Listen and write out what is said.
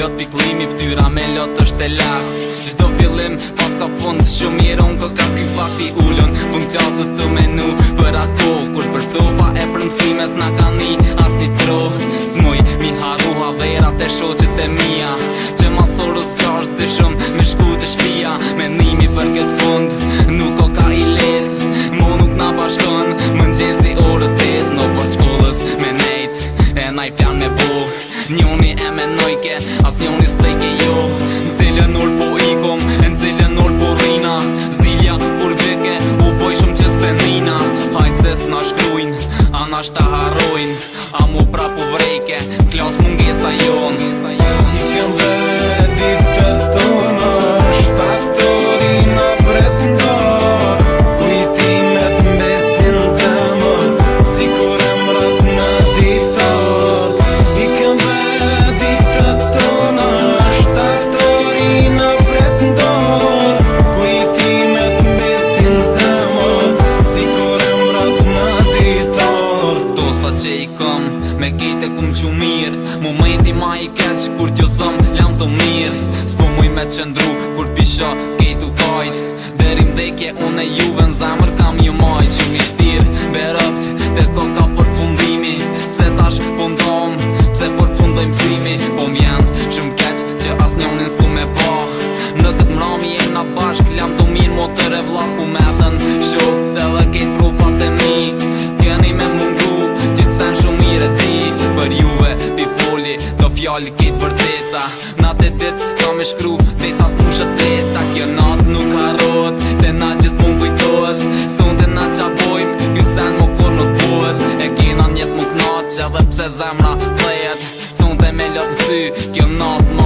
lot piklimi, ftyra me lot është e lakt. Çdo fillim pas ka fund, shumë mirë unë ka ky fakti ullën. Fund klasës të menu për atë kohë, kur për profa e për mësime s'na ka ni as një tro. S'muj mi harruha verat e shoqet e mia, që masorës qarës të shumë me shku të shpia. Menimi për këtë fund nuk o ka i let, mo nuk na bashkon mëngjesi orës 8 në për shkollës me nejt. E na i plan me bo, njoni e menojke, as njoni s'tejke jo. Nëzilën ur po ikom, e nëzilën ur po rrina, zilja kur beke u boj shumë që s'penina. Hajtë se s'na shkrujn, a na shta harrojn, a mu pra po vrejke, klas mungesa jon. I kem dhe ditët tona, shtatorina pretendor, kujtimet mbesin zemër, si kur emrat në ditor. I kem dhe ditët tona, shtatorina pretendor, kujtimet mbesin zemër, si kur emrat në ditor. Dosta që i kom, me kejt e kum që mirë, momenti ma i keq kur t'ju thëm lam të mirë. S'po muj me qëndru kur pisha kejt u kajt, deri mdekje unë e juve në zemër kam ju majt. Shumë i shtirë, berëpt te koka për fundimi, pse tash po ndom, pse përfundoj mësimi. Po m'jen shumë keq që as njonin s'ku me pa, në këtë mrami e na bashk lam të mirë motër e vla ku metën shok edhe kejt profat e mi. Keni me mungu gjithsen shumë mirë e ti, për juve pi foli do fjallë kejt vërteta. Natë e dit ka me shkru desa t'mushët veta, kjo natë nuk harrot, te na gjithë mund kujtojt. Son te na qa bojmë, kjo sen mo kur nuk bojt, e kena njet mu knaq edhe pse zemra vlejet. Son te me lot në sy, kjo natë